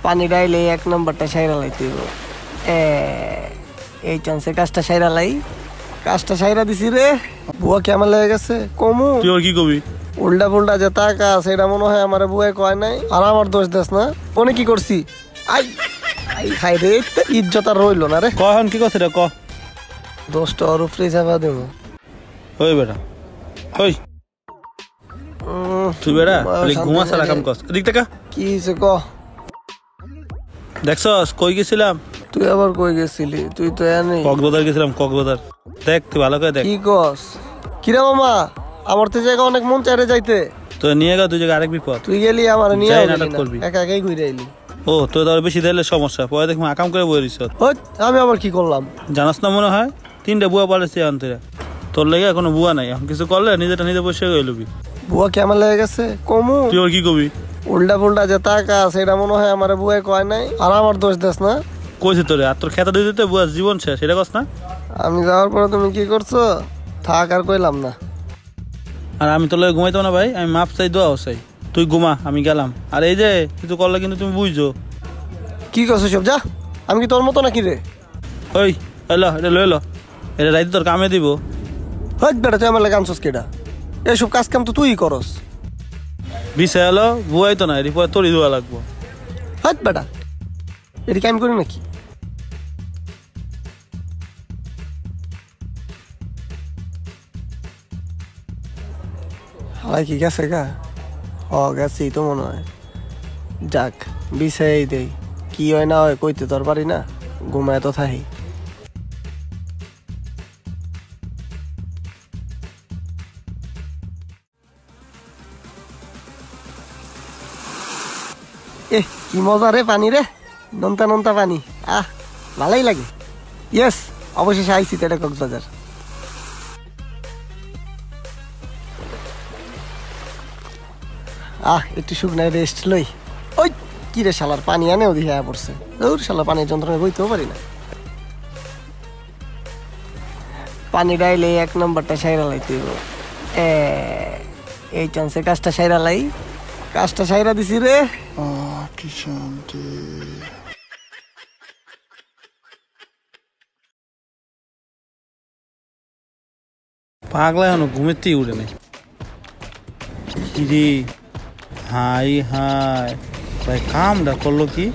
পানি ডাইলে এক নম্বরটা সাইরা লাইতে এই চান্সে কাজটা সাইরা লাই। কাজটা সাইরা দিছি রে। বুয়া কেমন লেগে গেছে কমু? তুই আর কি কবি? উল্টা পুল্টা যে টাকা সেটা মনে হয় আমার বুয়ে কয় নাই, আর আমার দোষ দেস না। কোনে কি করছি? আই আই খাই রে, ইজ্জত আর রইলো না রে। কখন কি করছে রে ক? দোষটা ওর উপরেই চাপা দেব। ওই বেটা ওই তুই বেটা ঘুমা সারা কাম কর। এদিক থেকে কি হয়েছে ক? দেখছস কই গেছিলাম? তুই আবার কই গেছিলি? তুই তো এনে কক্সবাজার গেছিলাম। কক্সবাজার দেখ, তুই ভালো করে দেখ। কি কস? কিরে মামা, আমার তো জায়গা অনেক মন চাইরে যাইতে। তো নিয়ে গা, তুই জায়গা আরেক বিপদ। তুই গেলি আমার নিয়ে যাই নাটক করবি। একা একাই ঘুরে আইলি। ও তোর তো বেশি দিলে সমস্যা, পরে দেখবি আকাম করে বই দিছ। আমি আবার কি করলাম? জানাস না মনে হয় 3টা বুয়া পালেছি আনতে। তোর লেগে কোনো বুয়া নাই, এখন কিছু করলে নিজেটা নিজে বসে গেল। বুয়া কেমন লেগে গেছে কমু? তুই আর কি কবি? উল্টা পুল্টা যে টাকা সেটা মনে হয় আমার বুয়ে কয় নাই, আর আমার দোষ দেস না। কইছি তোরে, আর তোর খেতা দিয়ে দিতে বুয়া জীবন শেষ, সেটা কস না। আমি যাওয়ার পরে তুমি কি করছো? থাক আর কইলাম না। আর আমি তোর লগে ঘুমাইতাম না ভাই, আমি মাপ চাই দোয়াও চাই। তুই ঘুমা, আমি গেলাম। আর এই যে কিছু করলে কিন্তু তুমি বুঝছো। কি করছো সব? যা, আমি কি তোর মতো নাকি রে? ওই এলো, এটা লই লো, এটা রাইতে তোর কামে দিব। বেটা তুই আমার লাগে আনছস কেডা? এইসব কাজ কাম তো তুই করস। বিষয় এলো বুয়াই তো না, এরপরে তোরই দোয়া লাগবো। বেটা এদিকে আমি করি নাকি? হালাই কি গেছে গা? গেছি তো মনে হয়। যাক, বিষয় দেই, কি হয় না হয় কইতে তোর পারি না। ঘুমায় তো থাকি। কি মজা রে পানি রে, নন্তা নন্তা পানি। ভালোই লাগে। ইয়েস, অবশেষে আইসি তো এটা কক্সবাজার। একটু শুকনায় রেস্ট লই। ওই কি রে শালার পানি আনেও দিয়ে পড়ছে। ওর শালা পানির যন্ত্রণায় বইতেও পারি না। পানি ডাইলে এক নম্বরটা সাইরা লাইতে এই চান্সে কাজটা সাইরা লাই। কাজটা সাইরা দিছি রে। কি শান্তি। পাগলা এখনো ঘুমেতেই উঠে নেই। কিরে হাই হাই ভাই, কামটা করলো কি?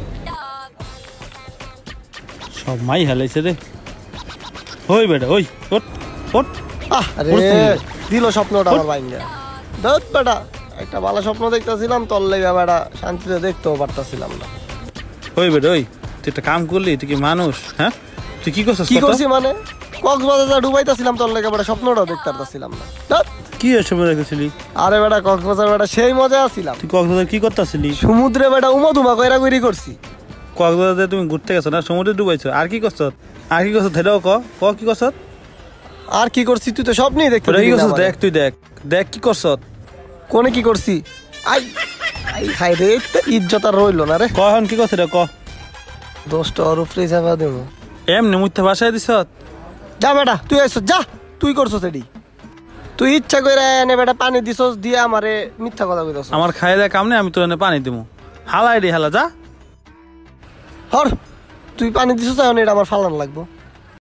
সব মাই হালাইছে রে। ওই বেটা ওই ওট ওট। দিল স্বপ্নটা আমার ভাইঙ্গা। দত বেটা, একটা ভালো স্বপ্ন দেখতেছিলাম, তোর লেগে বেটা শান্তিতে দেখতেও পারতাছিলাম না। ওই বেটা ওই, তুই একটা কাম করলি, তুই কি মানুষ? হ্যাঁ তুই কি করছিস? কি করছি মানে? কক্সবাজার ডুবাইতাছিলাম তোর লেগে বেটা, স্বপ্নটাও দেখতে পারতাছিলাম না। কি সময় রেখেছিলি? আরে বেটা কক্সবাজার বেটা সেই মজা আছিলাম। তুই কক্সবাজার কি করতেছিলি? সমুদ্রে বেটা উমা কইরা কইরি করছি। কক্সবাজারে তুমি ঘুরতে গেছো না, সমুদ্রে ডুবাইছো। আর কি করছ? আর কি করছ? সেটাও ক কি করছ? আর কি করছি তুই তো স্বপ্নই দেখতে কি করছ? দেখ তুই দেখ দেখ কি করছ। কোনে কি করছি? আই আই খাই রে, ইজ্জত আর রইলো না রে। কখন কি করছ রে ক? দোষটা ওর উপরেই চাপা দেব। এমনি মুইতে ভাষায় দিছ। যা বেটা তুই আইছ, যা তুই করছস এডি। তুই ইচ্ছা কইরা এনে বেটা পানি দিছস, দিয়ে আমারে মিথ্যা কথা কইতাছস। আমার খাই দেয় কাম নেই, আমি তোর এনে পানি দিমু। হালাই রে হালা, যা। তুই পানি দিছস, এখন এটা আমার ফালান লাগবো।